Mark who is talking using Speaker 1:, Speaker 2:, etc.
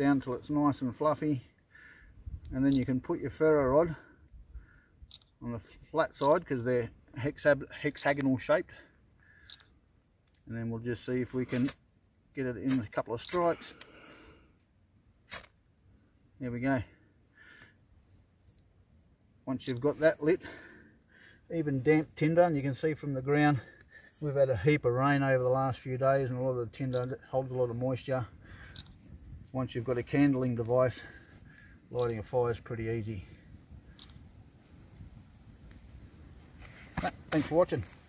Speaker 1: down till it's nice and fluffy, and then you can put your ferro rod on the flat side because they're hexagonal shaped, and then we'll just see if we can get it in a couple of strikes. There we go. Once you've got that lit, even damp tinder, and you can see from the ground we've had a heap of rain over the last few days, and a lot of the tinder holds a lot of moisture. Once you've got a candling device, lighting a fire is pretty easy. Thanks for watching.